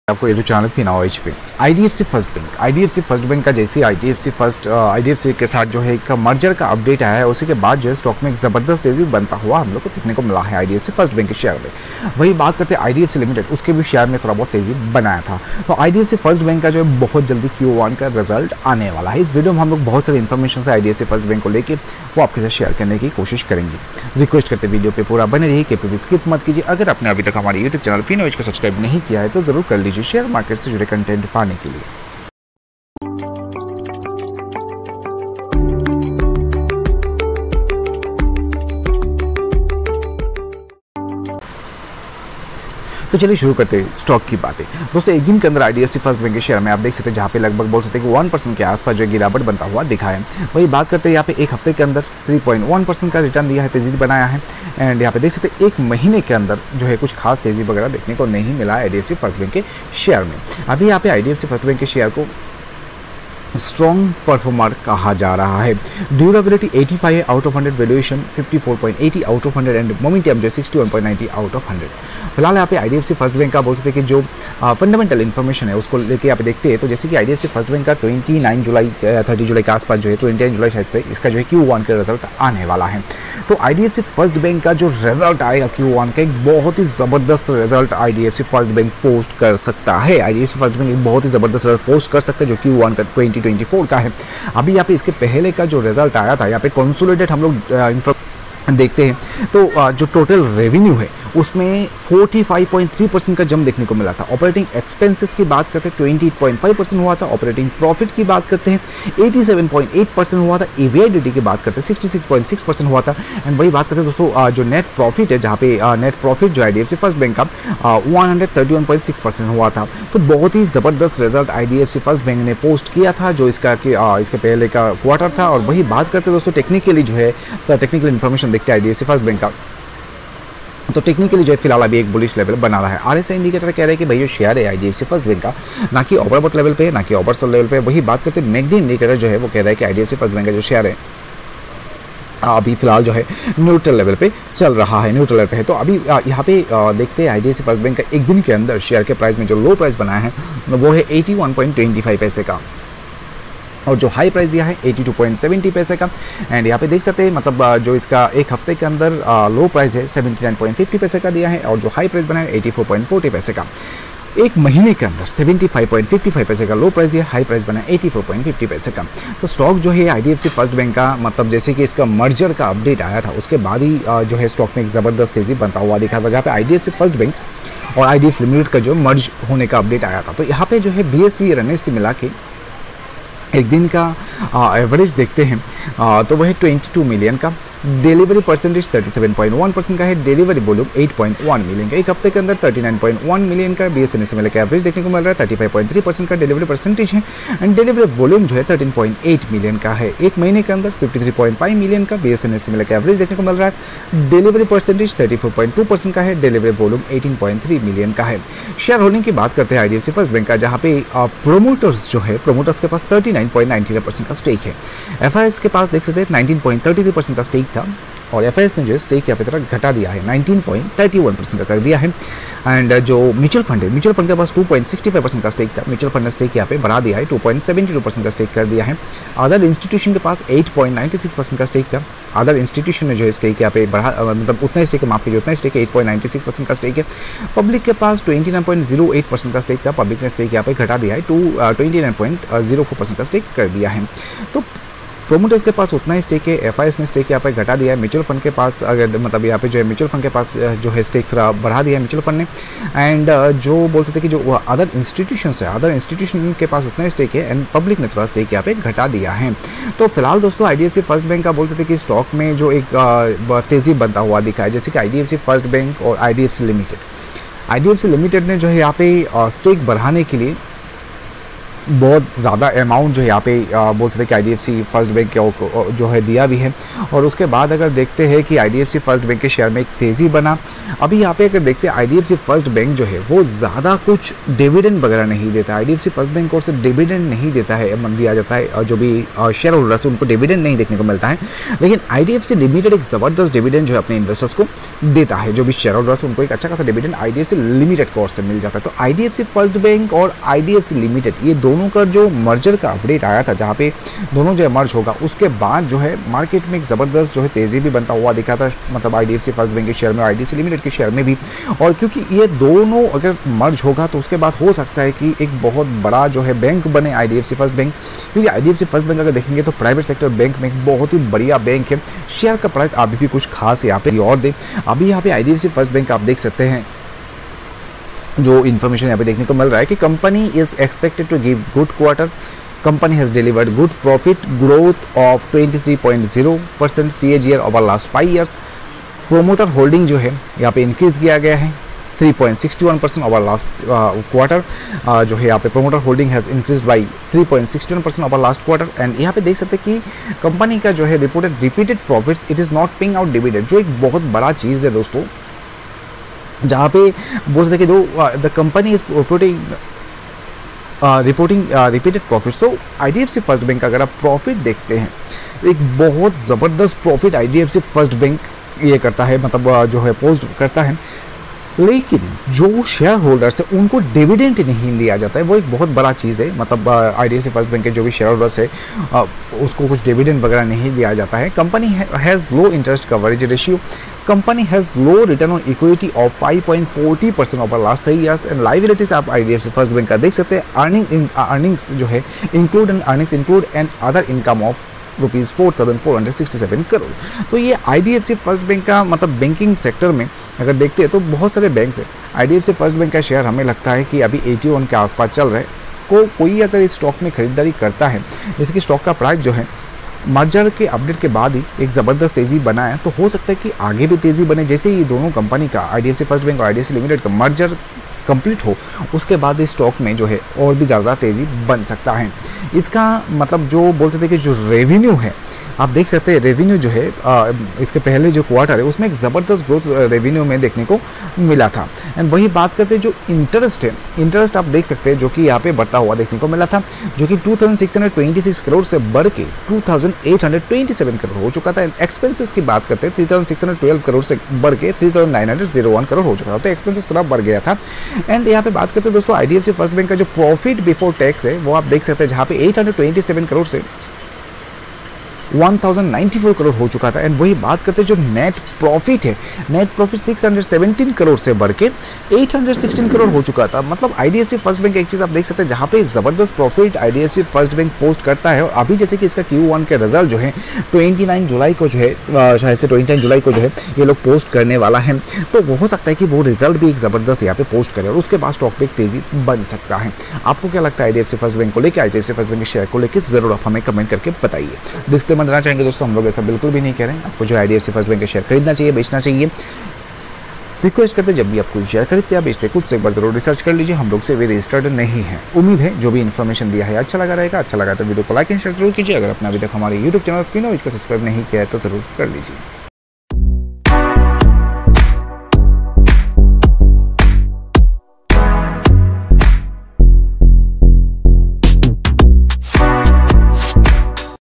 आपको YouTube channel फिनोएज पे IDFC First Bank का जैसे आईडीएफसी के साथ जो है एक मर्जर का अपडेट आया है, उसी के बाद जो है स्टॉक में एक ज़बरदस्त तेज़ी बनता हुआ हम लोग को देखने को मिला है आईडीएफसी फर्स्ट बैंक के शेयर में। वही बात करते हैं आईडीएफसी लिमिटेड, उसके भी शेयर में थोड़ा बहुत तेज़ी बनाया था। तो आईडीएफसी फर्स्ट बैंक का जो है बहुत जल्दी Q1 का रिजल्ट आने वाला है। इस वीडियो में हम लोग बहुत सारी इन्फॉर्मेशन से आईडीएफसी फर्स्ट बैंक को लेकर वो आपके साथ शेयर करने की कोशिश करेंगे। रिक्वेस्ट करते वीडियो पे पूरा बने रहिए, कभी स्किप मत कीजिए। अगर आपने अभी तक हमारे यूट्यूब चैनल फिनोएज को सब्सक्राइब नहीं किया है तो जरूर कर लीजिए शेयर मार्केट से जुड़े कंटेंट पाने के लिए। तो चलिए शुरू करते हैं स्टॉक की बातें। दोस्तों एक दिन के अंदर आईडीएफसी फर्स्ट बैंक के शेयर में आप देख सकते हैं जहाँ पे लगभग बोल सकते हैं कि 1% के आसपास जो गिरावट बनता हुआ दिखा है। वही बात करते हैं यहाँ पे एक हफ्ते के अंदर 3.1% का रिटर्न दिया है, तेजी बनाया है। एंड यहाँ पे देख सकते हैं एक महीने के अंदर जो है कुछ खास तेजी वगैरह देखने को नहीं मिला आईडीएफसी फर्स्ट बैंक के शेयर में। अभी यहाँ पे आईडीएफसी फर्स्ट बैंक के शेयर को स्ट्रॉन्ग परफॉर्मर कहा जा रहा है। Durability 85 out of 100, valuation 54.80 out of 100 and momentum जो 61.90 आउट ऑफ 100। फिलहाल यहाँ पे आईडीएफसी फर्स्ट बैंक का बोल सकते हैं कि जो फंडामेंटल इन्फॉर्मेशन है उसको लेके यहाँ पे देखते हैं। तो जैसे कि आईडीएफसी फर्स्ट बैंक का 30 जुलाई के आसपास जो है 29 जुलाई शायद से इसका जो है Q1 का रिजल्ट आने वाला है। तो आईडीएफसी फर्स्ट बैंक का जो रिजल्ट आएगा Q1 का, एक बहुत ही ज़बरदस्त result IDFC First Bank post कर सकता है। आईडीएफसी फर्स्ट बैंक एक बहुत ही ज़बरदस्त रिजल्ट पोस्ट कर सकता है जो Q1 का 2024 का है। अभी यहाँ पे इसके पहले का जो रिजल्ट आया था, यहाँ पे कंसोलिडेट हम लोग देखते हैं तो जो टोटल रेवेन्यू है उसमें 45.3% का जंप देखने को मिला था। ऑपरेटिंग एक्सपेंसेस की बात करते हैं 28.5% हुआ था। ऑपरेटिंग प्रॉफिट की बात करते हैं 87.8% हुआ था। EBITD की बात करते हैं 66.6% हुआ था। एंड वही बात करते हैं दोस्तों जो नेट प्रॉफिट है, जहाँ पे नेट प्रॉफिट जो आईडीएफसी फर्स्ट बैंक का 131.6% हुआ था। तो बहुत ही ज़बरदस्त रिजल्ट आईडीएफसी फर्स्ट बैंक ने पोस्ट किया था जो इसका इसके पहले का क्वार्टर था। और वही बात करते हैं दोस्तों टेक्निकली जो है, तो टेक्निकल इन्फॉर्मेशन देखते हैं आईडीएफसी फर्स्ट बैंक का, तो टेक्निकली जो है फिलहाल अभी एक बुलिश लेवल बना रहा है। आरएसआई इंडिकेटर कह रहा है कि भाई जो शेयर है आईडीएफसी फर्स्ट बैंक का ना कि ओवरबॉट लेवल पे ना कि ओवरसोल्ड लेवल पे। वही बात करते हैं मैकडी इंडिकेटर जो है वो कह रहा है कि आईडीएफसी फर्स्ट बैंक का जो शेयर है अभी फिलहाल जो है न्यूट्रल लेवल पे चल रहा है, न्यूट्रल लेवल पे है। तो अभी यहाँ पे देखते हैं आईडीएफसी फर्स्ट बैंक का एक दिन के अंदर शेयर के प्राइस में जो लो प्राइस बनाया है वो है 81.25 पैसे का, और जो हाई प्राइस दिया है 82.70 पैसे का। एंड यहाँ पे देख सकते हैं मतलब जो इसका एक हफ्ते के अंदर लो प्राइस है 79.50 पैसे का दिया है, और जो हाई प्राइस बना है 84.40 पैसे का। एक महीने के अंदर 75.55 पैसे का लो प्राइस दिया, हाई प्राइस बना 84.50 पैसे का। तो स्टॉक जो है आईडीएफसी फर्स्ट बैंक का मतलब जैसे कि इसका मर्जर का अपडेट आया था उसके बाद ही जो है स्टॉक में एक ज़बरदस्त तेज़ी बनता हुआ दिखा था, जहाँ पे आईडीएफसी फर्स्ट बैंक और आईडीएफसी लिमिटेड का जो मर्ज होने का अपडेट आया था। तो यहाँ पे जो है BSE और NSE मिला के एक दिन का एवरेज देखते हैं तो वह 22 मिलियन का, डिलीवरी परसेंटेज 37.1% का है, डिलीवरी वॉल्यूम 8.1 मिलियन का। एक हफ्ते के अंदर 39.1 मिलियन का BSE मिले का एवरेज देखने को मिल रहा है। 35.3% का डिलीवरी परसेंटेज है एंड डिलीवरी वॉल्यूम जो है 13.8 मिलियन का है। एक महीने के अंदर 53.5 मिलियन का BSE मिले का एवरेज देखने को मिल रहा है। डिलीवरी परसेंटेज 34.2% का है, डिलीवरी वॉल्यूम 18.3 मिलियन का है। शेयर होल्डिंग की बात करते हैं आईडीएफसी फर्स्ट बैंक का, जहाँ पे प्रोमोटर्स जो है, प्रोमोटर्स के पास 39.99% का स्टेक है। FIS के पास देख सकते हैं 19.33% का स्टेक था, और FIS ने जो है स्टेक यहाँ पे तरह घटा दिया है, 19.31% का कर दिया है। एंड जो म्यूचुअल फंड है, म्यूचुअल फंड के पास 2.65% का स्टेक था, म्यूचुअल फंड ने स्टेक यहाँ पे बढ़ा दिया है, 2.72% का स्टेक कर दिया है। अदर इंस्टीट्यूशन के पास 8.96% का स्टेक था, अदर इंस्टीट्यूशन ने जो है स्टेक यहाँ पे बढ़ा मतलब उतना स्टेक है, माफ कीजिए उतना स्टेक है, 8.96% का स्टेक है। पब्लिक के पास 29.08% का स्टेक था, पब्लिक ने स्टेक यहाँ पे घटा दिया है, 29.04% का स्टेक कर दिया है। तो प्रोमोटर्स के पास उतना ही स्टेक है, FIS ने स्टेक यहाँ पे घटा दिया है। म्यूचुअल फंड के पास अगर मतलब यहाँ पे जो है म्यूचुअल फंड के पास जो है स्टेक थोड़ा बढ़ा दिया है म्यूचुअल फंड ने। एंड जो बोल सकते हैं कि जो अदर इंस्टीट्यूशन है, अदर इंस्टीट्यूशन के पास उतना ही स्टेक है एंड पब्लिक ने थोड़ा स्टेक यहाँ पे घटा दिया है। तो फिलहाल दोस्तों आईडीएफसी फर्स्ट बैंक का बोल सकते हैं कि स्टॉक में जो एक तेज़ी बनता हुआ दिखा है, जैसे कि आईडीएफसी फर्स्ट बैंक और आईडीएफसी लिमिटेड ने जो है यहाँ पे स्टेक बढ़ाने के लिए बहुत ज़्यादा अमाउंट जो है यहाँ पे बोल सकते हैं कि आईडीएफसी फर्स्ट बैंक को जो है दिया भी है। और उसके बाद अगर देखते हैं कि आईडीएफसी फर्स्ट बैंक के शेयर में एक तेज़ी बना। अभी यहाँ पे अगर देखते हैं आईडीएफसी फर्स्ट बैंक जो है वो ज़्यादा कुछ डिविडेंड वगैरह नहीं देता है। आईडीएफसी फर्स्ट बैंक और से डिविडेंड नहीं देता है, दिया जाता है, जो भी शेयर होल्डर्स है उनको डिविडेंड नहीं देखने को मिलता है। लेकिन आईडीएफसी लिमिटेड एक ज़बरदस्त डिविडेंड जो है अपने इन्वेस्टर्स को देता है। जो भी शेयर होल्डर्स उनको एक अच्छा खासा डिविडेंड आईडीएफसी लिमिटेड को से मिल जाता है। तो आईडीएफसी फर्स्ट बैंक और आईडीएफसी लिमिटेड ये दोनों का जो मर्जर का अपडेट आया था, जहाँ पे दोनों जो मर्ज होगा, उसके बाद जो है मार्केट में एक ज़बरदस्त जो है तेज़ी भी बनता हुआ दिखा था, मतलब आईडीएफसी फर्स्ट बैंक के शेयर में, आईडीएफसी लिमिटेड के शेयर में भी। और क्योंकि ये दोनों अगर मर्ज होगा तो उसके बाद हो सकता है कि एक बहुत बड़ा जो है बैंक बने आईडीएफसी फर्स्ट बैंक। क्योंकि आईडीएफसी फर्स्ट बैंक अगर देखेंगे तो प्राइवेट सेक्टर बैंक में एक बहुत ही बढ़िया बैंक है। शेयर का प्राइस अभी भी कुछ खास यहाँ पे और दे। अभी यहाँ पे आईडीएफसी फर्स्ट बैंक आप देख सकते हैं, जो इन्फॉर्मेशन यहाँ पे देखने को मिल रहा है कि company is expected to give good quarter. Company has delivered good profit growth of 23.0% CAGR over last 5 years. Promoter holding जो है यहाँ पे इंक्रीज किया गया है 3.61% ओवर लास्ट क्वार्टर। जो है यहाँ पे promoter holding has increase by 3.61% over last quarter. And यहाँ पे देख सकते हैं कि कंपनी का जो है reported repeated profits, it is not paying out dividend, जो एक बहुत बड़ा चीज़ है दोस्तों, जहाँ पे बोल सकते कि the company is reporting repeated profit. So IDFC First Bank का अगर आप प्रॉफिट देखते हैं, एक बहुत ज़बरदस्त प्रॉफिट आईडीएफसी फर्स्ट बैंक ये करता है, मतलब जो है पोस्ट करता है। लेकिन जो शेयर होल्डर्स है उनको डिविडेंड नहीं लिया जाता है, वो एक बहुत बड़ा चीज़ है। मतलब आईडीएफसी फर्स्ट बैंक के जो भी शेयर होल्डर्स है उसको कुछ डिविडेंड वगैरह नहीं दिया जाता है। Company has low interest coverage ratio. Company has low return on equity of 5.40% over last 3 years. And liabilities आप आईडीएफसी फर्स्ट बैंक का देख सकते हैं। अर्निंग्स जो है include and other income of ₹4,467 crore. तो ये आईडीएफसी फर्स्ट बैंक का मतलब बैंकिंग सेक्टर में अगर देखते हैं तो बहुत सारे बैंक्स हैं। आईडीएफसी फर्स्ट बैंक का शेयर हमें लगता है कि अभी 81 के आसपास चल रहा है। कोई अगर इस स्टॉक में खरीदारी करता है, जैसे कि स्टॉक का प्राइस जो है मर्जर के अपडेट के बाद ही एक ज़बरदस्त तेज़ी बना है, तो हो सकता है कि आगे भी तेज़ी बने। जैसे ही दोनों कंपनी का आईडीएफसी फर्स्ट बैंक और आईडीएफसी लिमिटेड का मर्जर कंप्लीट हो, उसके बाद इस स्टॉक में जो है और भी ज़्यादा तेज़ी बन सकता है। इसका मतलब जो बोल सकते हैं कि जो रेवेन्यू है, आप देख सकते हैं रेवेन्यू जो है इसके पहले जो क्वार्टर है उसमें एक ज़बरदस्त ग्रोथ रेवेन्यू में देखने को मिला था। एंड वही बात करते हैं जो इंटरेस्ट है, इंटरेस्ट आप देख सकते हैं जो कि यहाँ पे बढ़ता हुआ देखने को मिला था, जो कि 2626 करोड़ से बढ़ के 2827 करोड़ हो चुका था। एक्सपेंसेस की बात करते हैं 3612 करोड़ से बढ़ के 3901 करोड़ हो चुका था। तो एक्सपेंसेस थोड़ा बढ़ गया था। एंड यहाँ पे बात करते हैं दोस्तों आईडीएफसी फर्स्ट बैंक का जो प्रॉफिट बिफोर टैक्स है वो आप देख सकते हैं, जहाँ पे 827 करोड़ से 1094 करोड़ हो चुका था। एंड वही बात करते हैं जो नेट प्रॉफिट है, नेट प्रॉफिट 617 करोड़ से बढ़ के 816 करोड़ हो चुका था। मतलब आईडीएफसी फर्स्ट बैंक एक चीज़ आप देख सकते हैं, जहाँ पे ज़बरदस्त profit IDFC First Bank post करता है। और अभी जैसे कि इसका Q1 के रिजल्ट जो है 29 जुलाई को जो है, शायद से 29 जुलाई को जो है ये लोग पोस्ट करने वाला है, तो वो हो सकता है कि वो रिजल्ट भी एक ज़बरदस्त यहाँ पे पोस्ट करे और उसके बाद स्टॉक पे एक तेज़ी बन सकता है। आपको क्या लगता है आईडीएफसी फर्स्ट बैंक को लेकर, आईडीएफसी फर्स्ट बैंक के शेयर को लेकर ज़रूर आप हमें कमेंट करके बताइए। डिस्क्लेमर देना चाहेंगे दोस्तों, हम लोग ऐसा बिल्कुल भी नहीं कह रहे हैं आपको जो आईडीएफसी फर्स्ट बैंक के शेयर खरीदना चाहिए, बेचना चाहिए। रिक्वेस्ट करते जब भी आप कोई शेयर खरीदते या बेचते खुद से एक बार जरूर रिसर्च कर लीजिए। हम लोग से वे रजिस्टर्ड नहीं है। उम्मीद है जो भी इन्फॉर्मेशन दिया है अच्छा लगा रहेगा। अच्छा लगा तो वीडियो को लाइक एंड शेयर जरूर कीजिए। अगर आपने अभी तक हमारे यूट्यूब चैनल सब्सक्राइब नहीं किया है तो जरूर कर लीजिए।